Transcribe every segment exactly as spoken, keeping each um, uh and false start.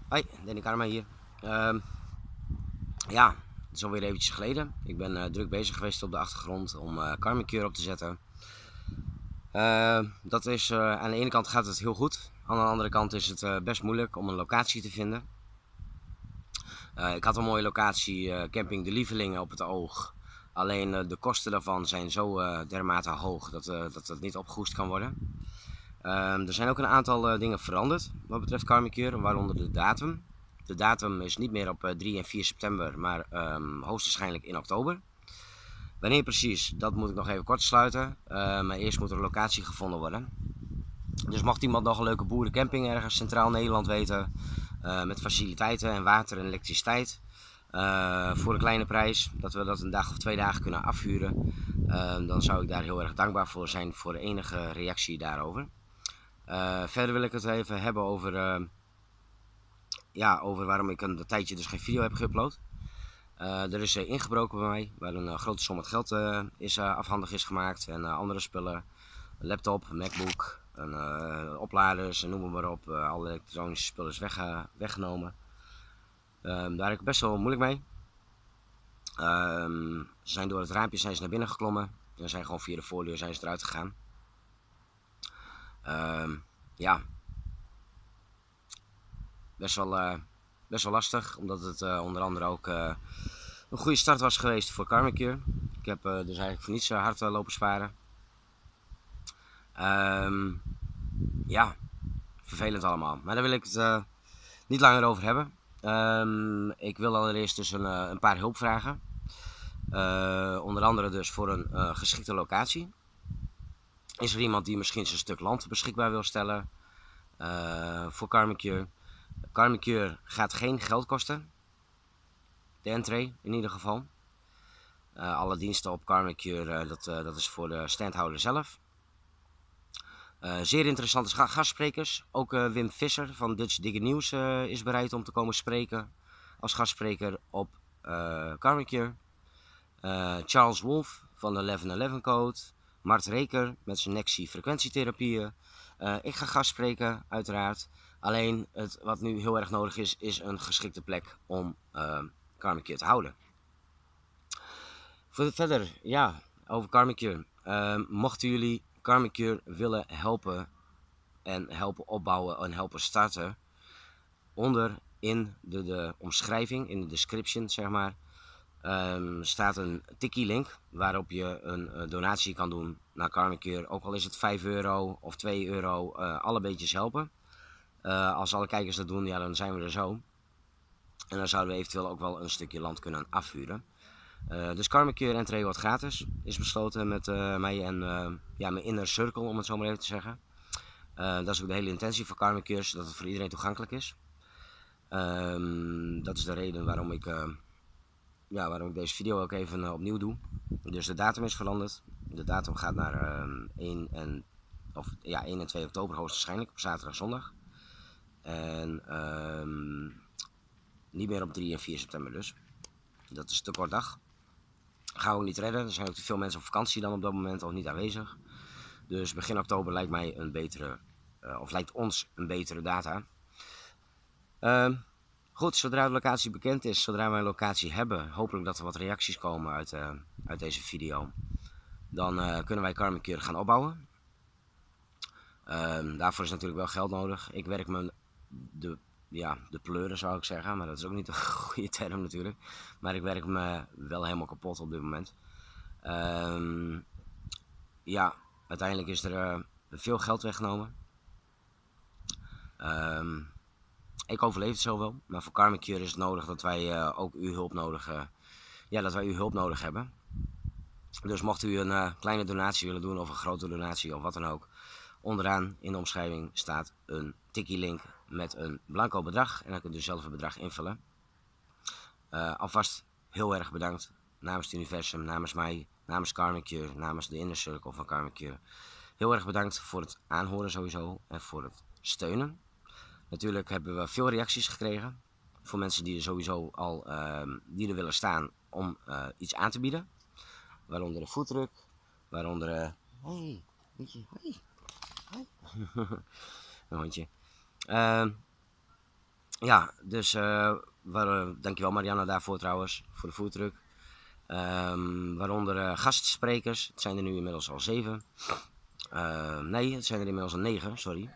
Hoi, Danny Karma hier. Uh, ja, het is alweer eventjes geleden. Ik ben uh, druk bezig geweest op de achtergrond om uh, Karmacure op te zetten. Uh, dat is, uh, aan de ene kant gaat het heel goed. Aan de andere kant is het uh, best moeilijk om een locatie te vinden. Uh, ik had een mooie locatie, uh, Camping de Lievelingen, op het oog. Alleen uh, de kosten daarvan zijn zo uh, dermate hoog dat, uh, dat het niet opgehoest kan worden. Uh, er zijn ook een aantal uh, dingen veranderd wat betreft Karmacure, waaronder de datum. De datum is niet meer op uh, drie en vier september, maar um, hoogstwaarschijnlijk in oktober. Wanneer precies, dat moet ik nog even kort sluiten. Uh, maar eerst moet er een locatie gevonden worden. Dus mocht iemand nog een leuke boerencamping ergens centraal Nederland weten, uh, met faciliteiten en water en elektriciteit, uh, voor een kleine prijs, dat we dat een dag of twee dagen kunnen afhuren, uh, dan zou ik daar heel erg dankbaar voor zijn voor de enige reactie daarover. Uh, verder wil ik het even hebben over, uh, ja, over waarom ik een tijdje dus geen video heb geüpload. Uh, er is uh, ingebroken bij mij, waar een uh, grote som met geld uh, is, uh, afhandig is gemaakt en uh, andere spullen, een laptop, een MacBook, een, uh, opladers, noem maar op, uh, alle elektronische spullen is weg, uh, weggenomen. Uh, daar heb ik best wel moeilijk mee. Uh, ze zijn door het raampje zijn ze naar binnen geklommen en zijn gewoon via de voordeur zijn ze eruit gegaan. Uh, ja, best wel, uh, best wel lastig, omdat het uh, onder andere ook uh, een goede start was geweest voor Karmacure. Ik heb uh, dus eigenlijk voor niets uh, hard uh, lopen sparen. Um, ja, vervelend allemaal. Maar daar wil ik het uh, niet langer over hebben. Um, ik wil allereerst dus een, uh, een paar hulp vragen. Uh, onder andere dus voor een uh, geschikte locatie. Is er iemand die misschien zijn stuk land beschikbaar wil stellen uh, voor Karmacure? Karmacure gaat geen geld kosten. De entree in ieder geval. Uh, alle diensten op Karmacure, uh, dat, uh, dat is voor de standhouder zelf. Uh, zeer interessante gastsprekers. Ook uh, Wim Visser van Dutch Digger News uh, is bereid om te komen spreken als gastspreker op uh, Karmacure. Uh, Charles Wolf van de elf elf Code. Mart Reker met zijn Nexi frequentietherapieën. Uh, ik ga gastspreken uiteraard. Alleen het, wat nu heel erg nodig is, is een geschikte plek om uh, Karmacure te houden. Voor verder, ja, over Karmacure. Uh, mochten jullie Karmacure willen helpen en helpen opbouwen en helpen starten, onder in de, de omschrijving, in de description zeg maar, um, staat een Tikkie link waarop je een uh, donatie kan doen naar Karmacure. Ook al is het vijf euro of twee euro, uh, alle beetjes helpen. Uh, als alle kijkers dat doen, ja, dan zijn we er zo. En dan zouden we eventueel ook wel een stukje land kunnen afhuren. Uh, dus Karmacure entree wordt gratis. Is besloten met uh, mij en uh, ja, mijn inner circle, om het zo maar even te zeggen. Uh, dat is ook de hele intentie van Karmacure, zodat het voor iedereen toegankelijk is. Um, dat is de reden waarom ik, uh, ja, waarom ik deze video ook even uh, opnieuw doe. Dus de datum is veranderd. De datum gaat naar uh, één, en, of, ja, één en twee oktober hoogstwaarschijnlijk, op zaterdag en zondag. En um, niet meer op drie en vier september dus. Dat is te kort dag. Gaan we niet redden. Er zijn ook te veel mensen op vakantie dan op dat moment of niet aanwezig. Dus begin oktober lijkt mij een betere, uh, of lijkt ons een betere data. Uh, goed, zodra de locatie bekend is, zodra wij een locatie hebben, hopelijk dat er wat reacties komen uit, uh, uit deze video, dan uh, kunnen wij Karmacure gaan opbouwen. Uh, daarvoor is natuurlijk wel geld nodig. Ik werk me de, ja, de pleuren zou ik zeggen, maar dat is ook niet een goede term natuurlijk. Maar ik werk me wel helemaal kapot op dit moment. Uh, ja, uiteindelijk is er uh, veel geld weggenomen. Uh, Ik overleef het zo wel, maar voor Karmacure is het nodig dat wij uh, ook uw hulp nodig, uh, ja, dat wij uw hulp nodig hebben. Dus mocht u een uh, kleine donatie willen doen of een grote donatie of wat dan ook, onderaan in de omschrijving staat een Tikkie link met een blanco bedrag en dan kunt u zelf een bedrag invullen. Uh, alvast heel erg bedankt namens het universum, namens mij, namens Karmacure, namens de Inner Circle van Karmacure. Heel erg bedankt voor het aanhoren sowieso en voor het steunen. Natuurlijk hebben we veel reacties gekregen voor mensen die er sowieso al uh, die er willen staan om uh, iets aan te bieden. Waaronder een foodtruck, waaronder... Uh, hey, hondje, hey, hey. Een hondje. Uh, ja, dus uh, waar, uh, dankjewel Marianne daarvoor trouwens, voor de foodtruck. Um, waaronder uh, gastsprekers, het zijn er nu inmiddels al zeven. Uh, nee, het zijn er inmiddels al negen, sorry.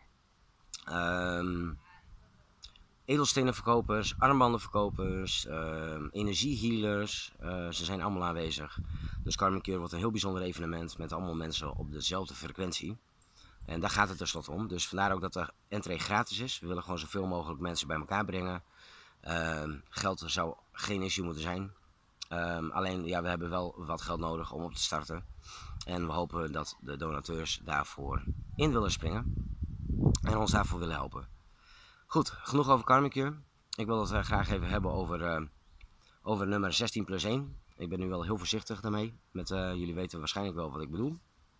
Um, edelstenenverkopers, armbandenverkopers, uh, energiehealers, uh, ze zijn allemaal aanwezig. Dus Karmic Cure wordt een heel bijzonder evenement met allemaal mensen op dezelfde frequentie. En daar gaat het tenslotte om. Dus vandaar ook dat de entree gratis is. We willen gewoon zoveel mogelijk mensen bij elkaar brengen. Uh, geld zou geen issue moeten zijn. Um, alleen, ja, we hebben wel wat geld nodig om op te starten. En we hopen dat de donateurs daarvoor in willen springen. En ons daarvoor willen helpen. Goed, genoeg over Karmic Cure. Ik wil het uh, graag even hebben over, uh, over nummer zestien plus één. Ik ben nu wel heel voorzichtig daarmee. Met, uh, jullie weten waarschijnlijk wel wat ik bedoel.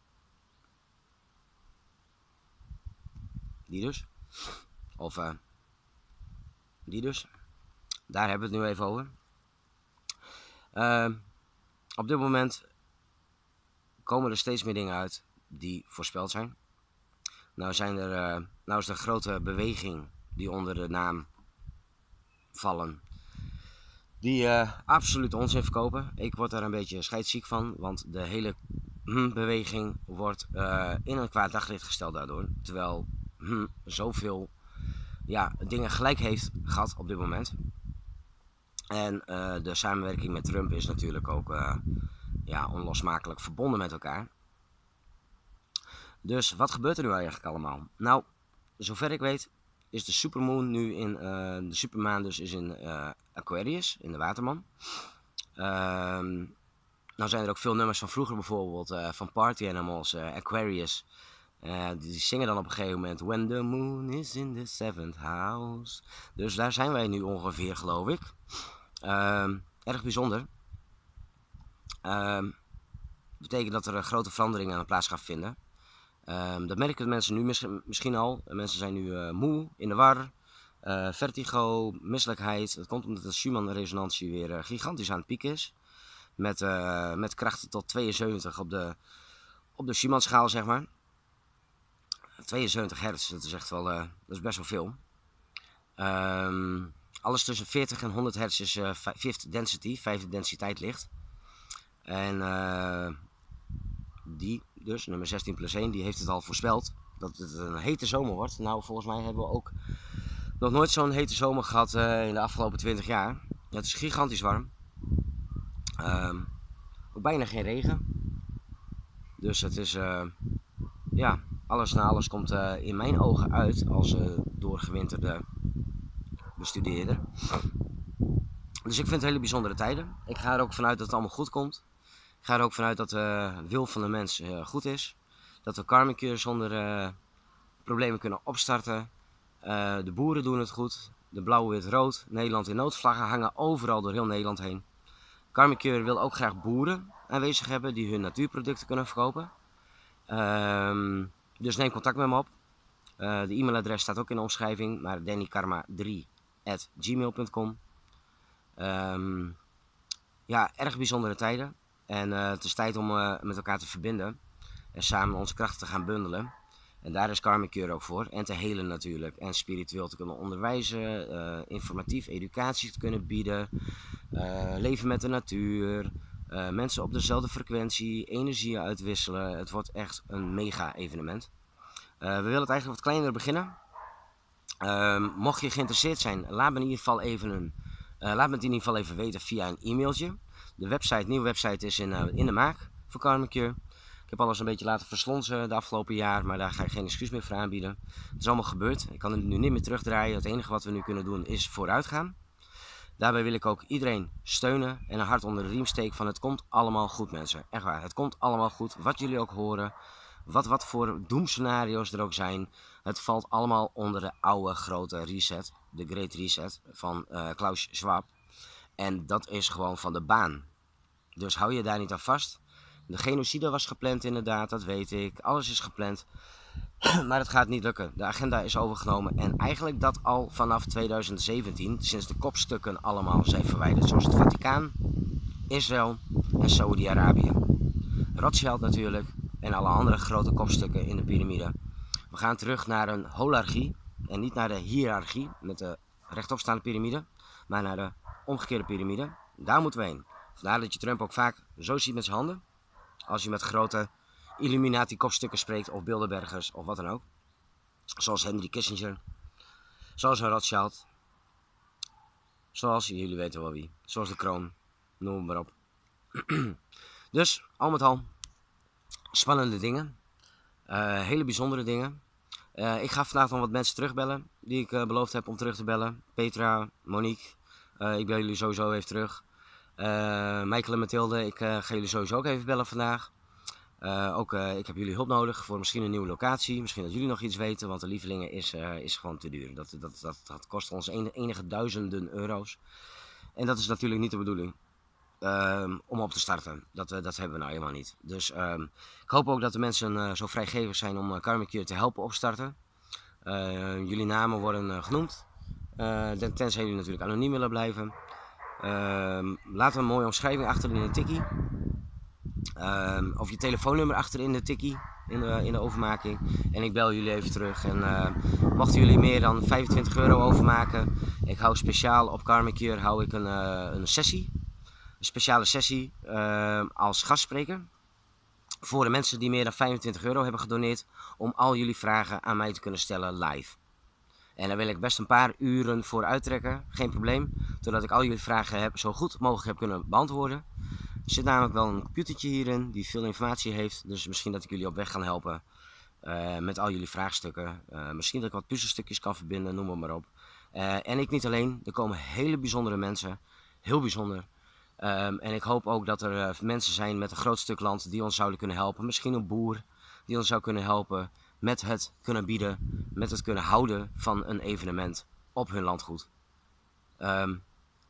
Die dus. Of uh, die dus. Daar hebben we het nu even over. Uh, op dit moment komen er steeds meer dingen uit die voorspeld zijn. Nou, zijn er, uh, nou is de grote beweging die onder de naam vallen, die uh, absoluut onzin verkopen. Ik word daar een beetje scheidsziek van, want de hele hm, beweging wordt uh, in een kwaad daglicht gesteld daardoor. Terwijl hm, zoveel ja, dingen gelijk heeft gehad op dit moment. En uh, de samenwerking met Trump is natuurlijk ook uh, ja, onlosmakelijk verbonden met elkaar. Dus wat gebeurt er nu eigenlijk allemaal? Nou, zover ik weet is de supermoon nu in, uh, de supermaan dus is in uh, Aquarius, in de waterman. Uh, nou zijn er ook veel nummers van vroeger bijvoorbeeld, uh, van Party Animals, uh, Aquarius. Uh, die zingen dan op een gegeven moment When the moon is in the seventh house. Dus daar zijn wij nu ongeveer, geloof ik. Uh, erg bijzonder. Uh, betekent dat er een grote verandering aan de plaats gaat vinden. Uh, dat merken de mensen nu misschien, misschien al. Mensen zijn nu uh, moe, in de war, uh, vertigo, misselijkheid. Dat komt omdat de Schumann-resonantie weer uh, gigantisch aan het pieken is. Met, uh, met krachten tot tweeënzeventig op de, op de Schumann-schaal, zeg maar. tweeënzeventig hertz, dat is echt wel, uh, dat is best wel veel. Uh, alles tussen veertig en honderd hertz is uh, fifth density, vijfde densiteit licht. En uh, die, dus nummer zestien plus één, die heeft het al voorspeld dat het een hete zomer wordt. Nou, volgens mij hebben we ook nog nooit zo'n hete zomer gehad uh, in de afgelopen twintig jaar. Het is gigantisch warm. Uh, ook bijna geen regen. Dus het is, uh, ja, alles na alles komt uh, in mijn ogen uit als uh, doorgewinterde bestudeerder. Dus ik vind het hele bijzondere tijden. Ik ga er ook vanuit dat het allemaal goed komt. Ik ga er ook vanuit dat de wil van de mens uh, goed is. Dat we Karmic Cure zonder uh, problemen kunnen opstarten. Uh, de boeren doen het goed. De blauw, wit, rood. Nederland in noodvlaggen hangen overal door heel Nederland heen. Karmic Cure wil ook graag boeren aanwezig hebben die hun natuurproducten kunnen verkopen. Uh, dus neem contact met me op. Uh, de e-mailadres staat ook in de omschrijving. Maar danny karma drie at gmail punt com. Um, ja, erg bijzondere tijden. En uh, het is tijd om uh, met elkaar te verbinden. En samen onze krachten te gaan bundelen. En daar is Karmic Cure ook voor. En te helen natuurlijk. En spiritueel te kunnen onderwijzen. Uh, informatief educatie te kunnen bieden. Uh, leven met de natuur. Uh, mensen op dezelfde frequentie. Energieën uitwisselen. Het wordt echt een mega evenement. Uh, we willen het eigenlijk wat kleiner beginnen. Uh, mocht je geïnteresseerd zijn, laat me in ieder geval even een, uh, laat me het in ieder geval even weten via een e-mailtje. De website, nieuwe website is in, uh, in de maak voor Karmic Cure. Ik heb alles een beetje laten verslonsen de afgelopen jaar, maar daar ga ik geen excuus meer voor aanbieden. Het is allemaal gebeurd. Ik kan het nu niet meer terugdraaien. Het enige wat we nu kunnen doen is vooruit gaan. Daarbij wil ik ook iedereen steunen en een hart onder de riem steken van het komt allemaal goed, mensen. Echt waar, het komt allemaal goed. Wat jullie ook horen, wat, wat voor doemscenario's er ook zijn. Het valt allemaal onder de oude grote reset, de Great Reset van uh, Klaus Schwab. En dat is gewoon van de baan. Dus hou je daar niet aan vast. De genocide was gepland inderdaad, dat weet ik. Alles is gepland. Maar het gaat niet lukken. De agenda is overgenomen. En eigenlijk dat al vanaf tweeduizend zeventien. Sinds de kopstukken allemaal zijn verwijderd. Zoals het Vaticaan, Israël en Saoedi-Arabië. Rothschild natuurlijk. En alle andere grote kopstukken in de piramide. We gaan terug naar een holarchie. En niet naar de hiërarchie. Met de rechtopstaande piramide, maar naar de omgekeerde piramide. Daar moeten we heen. Vandaar dat je Trump ook vaak zo ziet met zijn handen. Als je met grote Illuminati-kopstukken spreekt, of Bilderbergers, of wat dan ook. Zoals Henry Kissinger, zoals een Rothschild, zoals, jullie weten wel wie, zoals de kroon, noem maar op. Dus, al met al, spannende dingen, uh, hele bijzondere dingen. Uh, ik ga vandaag nog wat mensen terugbellen, die ik uh, beloofd heb om terug te bellen. Petra, Monique, uh, ik bel jullie sowieso even terug. Uh, Michael en Mathilde, ik uh, ga jullie sowieso ook even bellen vandaag. Uh, ook, uh, ik heb jullie hulp nodig voor misschien een nieuwe locatie. Misschien dat jullie nog iets weten, want de Lievelingen is, uh, is gewoon te duur. Dat, dat, dat, dat kost ons enige duizenden euro's. En dat is natuurlijk niet de bedoeling. Uh, om op te starten. Dat, uh, dat hebben we nou helemaal niet. Dus uh, ik hoop ook dat de mensen uh, zo vrijgevig zijn om uh, Karmic Cure te helpen opstarten. Uh, jullie namen worden uh, genoemd. Uh, tenzij jullie natuurlijk anoniem willen blijven. Uh, laat een mooie omschrijving achter in de tikkie. Uh, of je telefoonnummer achter in de tikkie. In de, in de overmaking. En ik bel jullie even terug. En uh, mochten jullie meer dan vijfentwintig euro overmaken. Ik hou speciaal op Karmic Cure hou ik een, uh, een sessie. Een speciale sessie uh, als gastspreker. Voor de mensen die meer dan vijfentwintig euro hebben gedoneerd. Om al jullie vragen aan mij te kunnen stellen live. En daar wil ik best een paar uren voor uittrekken. Geen probleem. Zodat ik al jullie vragen heb, zo goed mogelijk heb kunnen beantwoorden. Er zit namelijk wel een computertje hierin die veel informatie heeft. Dus misschien dat ik jullie op weg kan helpen. Uh, met al jullie vraagstukken. Uh, misschien dat ik wat puzzelstukjes kan verbinden. Noem het maar op. Uh, en ik niet alleen. Er komen hele bijzondere mensen. Heel bijzonder. Um, en ik hoop ook dat er uh, mensen zijn met een groot stuk land die ons zouden kunnen helpen. Misschien een boer die ons zou kunnen helpen met het kunnen bieden, met het kunnen houden van een evenement op hun landgoed. Um,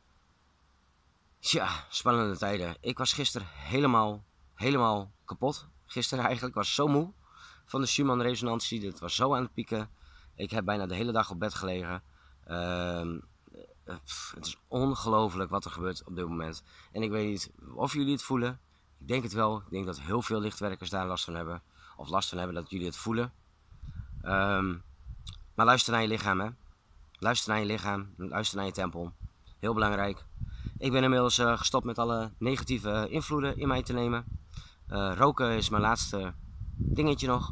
ja, spannende tijden. Ik was gisteren helemaal, helemaal kapot. Gisteren eigenlijk, ik was zo moe van de Schumann-resonantie. Dit was zo aan het pieken. Ik heb bijna de hele dag op bed gelegen. Um, Het is ongelooflijk wat er gebeurt op dit moment. En ik weet niet of jullie het voelen. Ik denk het wel. Ik denk dat heel veel lichtwerkers daar last van hebben. Of last van hebben dat jullie het voelen. Um, maar luister naar je lichaam, hè. Luister naar je lichaam. Luister naar je tempel. Heel belangrijk. Ik ben inmiddels uh, gestopt met alle negatieve invloeden in mij te nemen. Uh, roken is mijn laatste dingetje nog.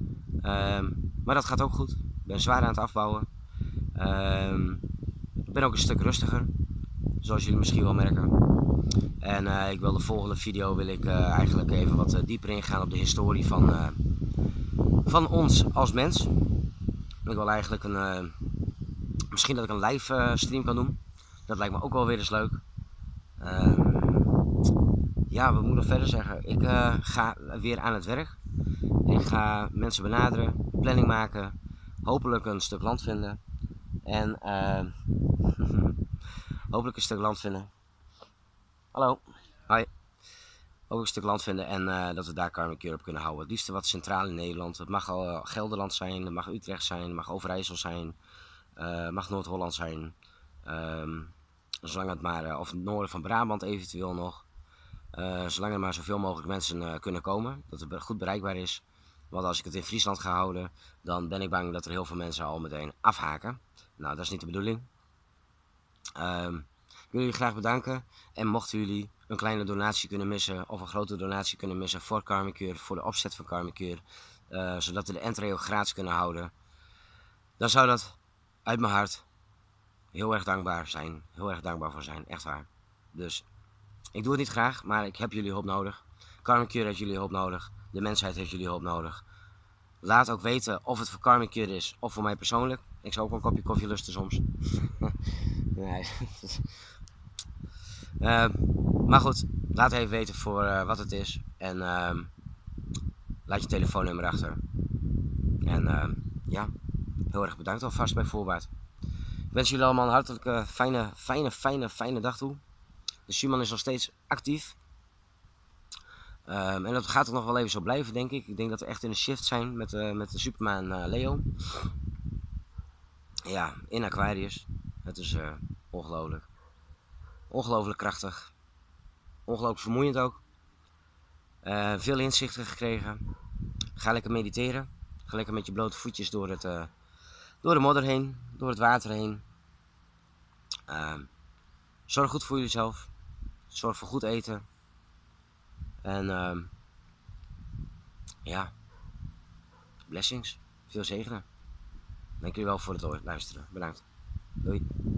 Um, maar dat gaat ook goed. Ik ben zwaar aan het afbouwen. Um, Ik ben ook een stuk rustiger, zoals jullie misschien wel merken. En uh, ik wil de volgende video wil ik uh, eigenlijk even wat uh, dieper ingaan op de historie van, uh, van ons als mens. Ik wil eigenlijk een, uh, misschien dat ik een live uh, stream kan doen. Dat lijkt me ook wel weer eens leuk. Uh, ja, wat moet ik nog verder zeggen? Ik uh, ga weer aan het werk. Ik ga mensen benaderen, planning maken, hopelijk een stuk land vinden. En uh, hopelijk een stuk land vinden. Hallo. Hoi. Hopelijk een stuk land vinden en uh, dat we daar Karmic Cure op kunnen houden. Het liefst wat centraal in Nederland. Het mag al uh, Gelderland zijn, het mag Utrecht zijn, het mag Overijssel zijn. Uh, het mag Noord-Holland zijn. Um, zolang het maar, uh, of het noorden van Brabant eventueel nog. Uh, zolang er maar zoveel mogelijk mensen uh, kunnen komen. Dat het goed bereikbaar is. Want als ik het in Friesland ga houden, dan ben ik bang dat er heel veel mensen al meteen afhaken. Nou, dat is niet de bedoeling. Um, ik wil jullie graag bedanken. En mochten jullie een kleine donatie kunnen missen, of een grote donatie kunnen missen voor Karmic Cure, voor de opzet van Karmic Cure, uh, zodat we de entree ook gratis kunnen houden, dan zou dat uit mijn hart heel erg dankbaar zijn. Heel erg dankbaar voor zijn, echt waar. Dus, ik doe het niet graag, maar ik heb jullie hulp nodig. Karmic Cure heeft jullie hulp nodig. De mensheid heeft jullie hulp nodig. Laat ook weten of het voor Karmic Cure is of voor mij persoonlijk. Ik zou ook een kopje koffie lusten soms. nee. uh, maar goed, laat even weten voor uh, wat het is. En uh, laat je telefoonnummer achter. En uh, ja, heel erg bedankt alvast bij voorbaat. Ik wens jullie allemaal een hartelijke, fijne, fijne, fijne, fijne dag toe. De Schumann is nog steeds actief. Um, en dat gaat er nog wel even zo blijven, denk ik. Ik denk dat we echt in een shift zijn met, uh, met de Superman uh, Leo. Ja, in Aquarius. Het is uh, ongelooflijk. Ongelooflijk krachtig. Ongelooflijk vermoeiend ook. Uh, veel inzichten gekregen. Ga lekker mediteren. Ga lekker met je blote voetjes door, het, uh, door de modder heen. Door het water heen. Uh, zorg goed voor jezelf. Zorg voor goed eten. En uh, ja, blessings. Veel zegenen. Dank jullie wel voor het luisteren. Bedankt. Doei.